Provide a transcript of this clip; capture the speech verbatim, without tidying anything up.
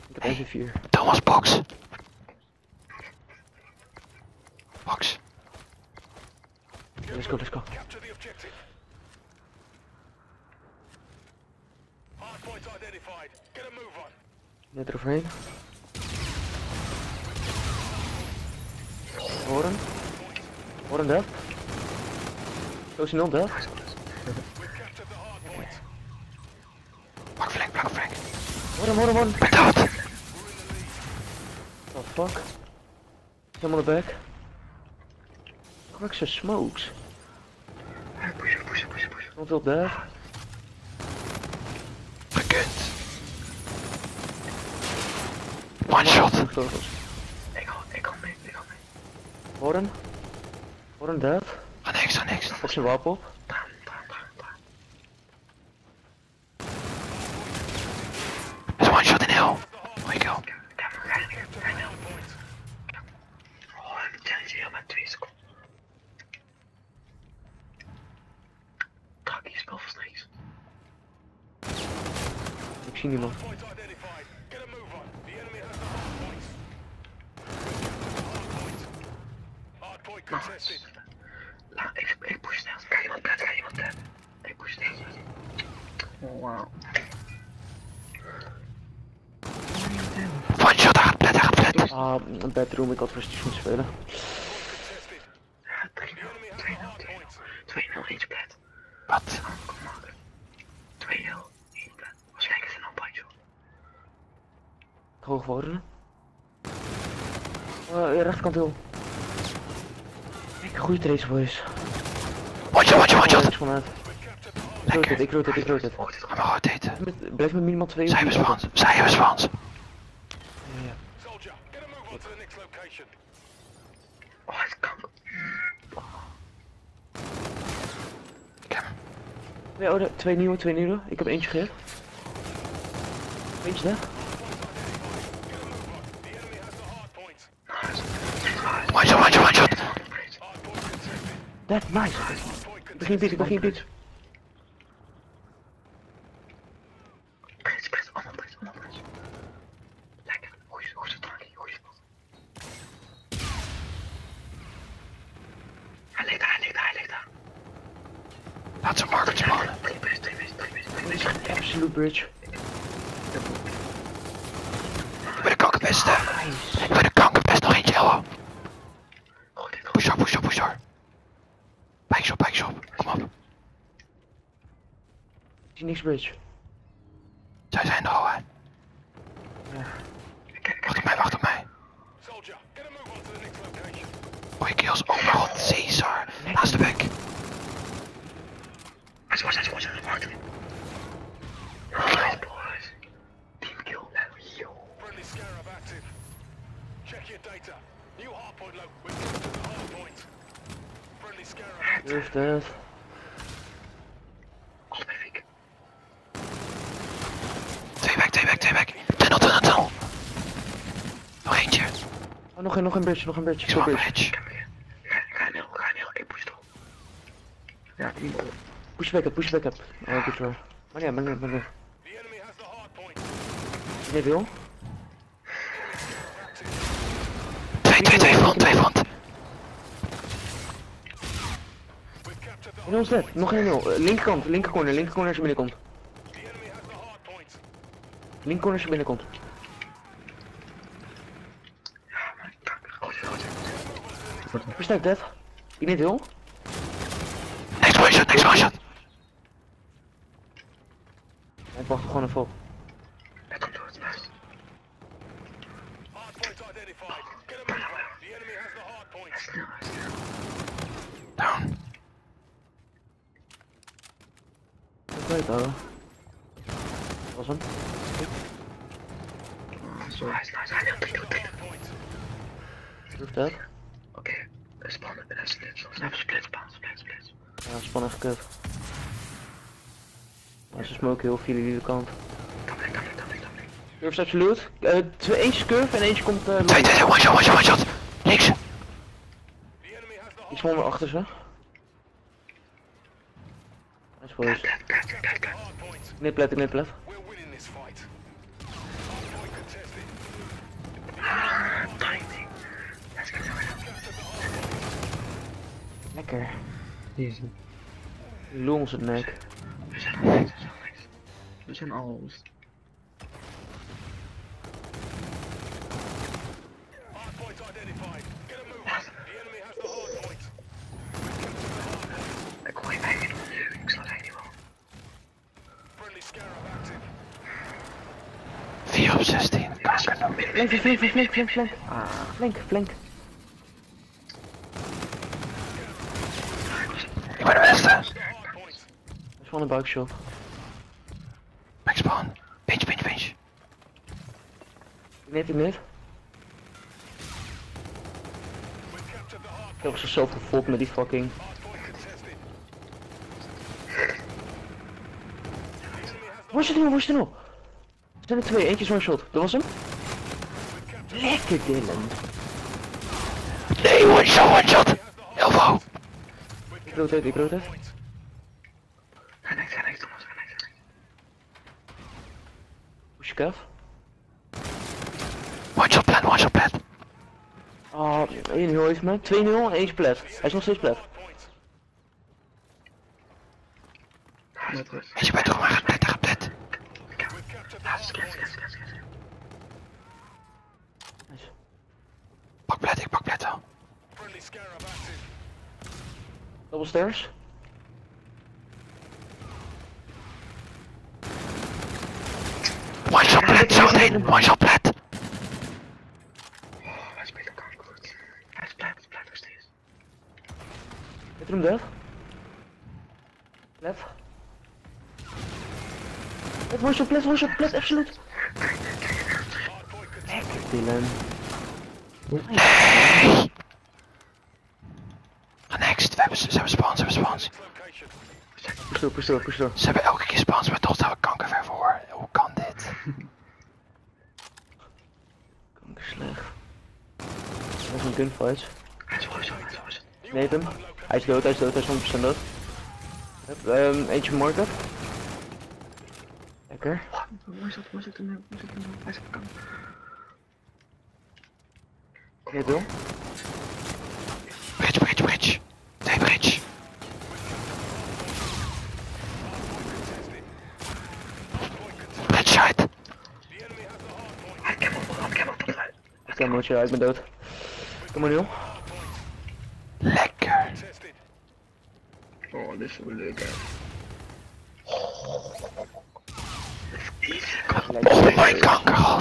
Ik heb één vier. Thomas, box. Box. Let's go, let's go. Net eroverheen. Horen. Horen dat. Zo is nul dat. Pak Frank, pak Frank. Horen, horen, horen. Ben dood. What the fuck? Helemaal naar back. Kwak zijn smokes. Pushen, pushen, pushen, pushen. Komt op daar. Gekund. One shot. Ik ga, ik ga mee, ik ga mee. Horen. Horen dat. Ga niks, ga niks. Op zijn wapen op. Bam, bam, bam, bam. Is one shot in hell. Goeie kill. Kijk, ga je niet, ga je niet. Oh, ik challenge hier met twee seconden. Kak, je spel verstreeks. Ik zie niemand. Laat, ik, ik push snel. Ga iemand plat, ga iemand plat. Ik push snel. Oh, wow. One shot, hij gaat plet, hij gaat plet. Ah, een bedroom, ik had rustig moeten spelen. Ja, drie nul, twee nul, twee nul, eentje plat. Wat? Kom maken. twee nul, één plat. Waarschijnlijk is het een bandje. Hoog worden. Uh, rechterkant heel. Kijk, goede trace boys. One shot, one shot, one shot. Ik vanuit. Ik rood het, ik rood het, ik rood het. Ga maar rotaten. Met, blijf met minimaal twee. Zij hebben spans, zij hebben spans. Ja, ja. Oh, het kan. Ik heb hem. Twee oude, twee nieuwe, twee nieuwe. Ik heb eentje gegeven. Eentje daar. One shot, one shot, one shot. Dat, nice. Ik begin beat, ik begin beat. Prins, prins, allemaal prins, allemaal prins. Lekker, goeie, goeie strakkie, goeie spot. Hij ligt daar, hij ligt daar, hij ligt daar. Laat ze market spawnen. Drie prins, drie prins, drie prins, drie Dit prins. is absolute bridge. Ik ben de kankerpest, hè. Nice. Ik ben de kankerpest, nog eentje, hello. Gooi dit, Push door, push door, push door. Bikeshop, bikeshop, kom op. Ik zie niks bridge. Zij zijn er al, hè. Ja. Wacht op mij, wacht op mij. Goeie kills, oh mijn god, Caesar. Naast de bek. Hij is was, hij is was, hij is was. Nice, boys. Team kill, yo. Durf dat. Allebei fik. Twee back, twee back, twee back. Tunnel, tunnel, tunnel. Nog eentje. Oh, nog een, nog een bridge, nog een bridge. Ik Zo zwaar bridge. bridge. Ga, ga nul, ga nul, ik push door. Ja, die. Push back up, push back up. Oh, goed hoor. Maar ja, maar nee, maar nee. Nee, wil. Twee, twee, twee front, twee front. En ons net, nog één nul. Uh, linkerkant, linkercorner, linkercorner als je binnenkomt. Linkercorner als je binnenkomt. Ja, maar ik kan. Goed, goed. Versterk dat. Ik niet wil. Next one shot, next one shot. Ik wacht gewoon even op. Het komt door het nest. Snel, snel. Down. Ik weet het al. Dat was hem. Zo, hij is nice. Hij neemt drie nul, drie nul. Durf dat. Oké, spannend, en split. Snap, split, span, split, split. Ja, spannend gekut. Maar ze smoken heel veel iedere kant. Doubling, doubling, doubling, doubling. Curve is absoluut. Uh, twee, eentje curve en eentje komt. Uh, Twee, twee, twee, one shot, one shot, one shot. Niks. Iets onder achter ze. Nice boys. Plat, plat, plat, plat. Kniplet, kniplet. Lekker. Easy. Lul onze nek. We zijn al niks, we zijn al niks. We zijn al... Hardpoint identified. Get a move. The enemy has the hardpoint. Ik hoor je eigen nu, ik snap het niet wel. Friendly Scarab active. vier op zestien. Kanker. Flank, flank, flank, flank, flank, flank. Ah, flank, flank. Ik ben de beste. Hardpoint. Dat is gewoon een buikshot. Backspawn. Pinch, pinch, pinch. Ik net, ik net. We've captured the hardpoint. Ik heb zichzelf gefokt met die fucking... Hardpoint contested. Waar is het nou, waar is het nou? Er zijn er twee, eentje is one shot. Dat was hem? Lekker Dylan. Nee, one shot, one shot. Elbow. Ik rotate, ik rotate. Ga niks, ga niks, Thomas, ga niks, ga niks. Push Kev. One shot plat, one shot plat. Ah, één nul heeft me. twee nul en één is plat. Hij is nog steeds plat. Met rust. En je bent toch maar geplet, geplet. We've captured the Ja, skip, skip, hardpoint. skip, skip, skip. Nice. Pak plat, ik pak plat wel. Friendly Scarab active. Double stairs. One shot plat, zo nee, one shot plat. Oh, hij speelt elkaar goed. Hij is blij, hij is blij nog steeds. Heb je hem dead? Plat. Plat, one shot, plat, one shot, plat, absoluut. Lekker Dylan. Nee. Next, we hebben, ze hebben spawns, ze hebben spawns. Location. Push door, push door, push door. Ze hebben elke keer spawns, maar toch staan we kankerver voor. Hoe kan dit? Kanker slecht. Dat is een gunfight. Hij is wel zo, hij is wel zo. Nee, hem. Hij is dood, hij is dood, hij is honderd procent dood. Hup, um, eentje marken. Lekker. Waar is dat, waar zit hem nou, waar zit hem nou? Hij zit op kant. Net wel. Bridge, bridge, bridge. Nee, bridge. Bridge side. Hij kan hem op, hij kan hem op, hij. Ik ken hem uit, ik ben dood. Kom maar nu. Lekker. Tested. Oh, dit is zo leuk, hè. Oh my kanker.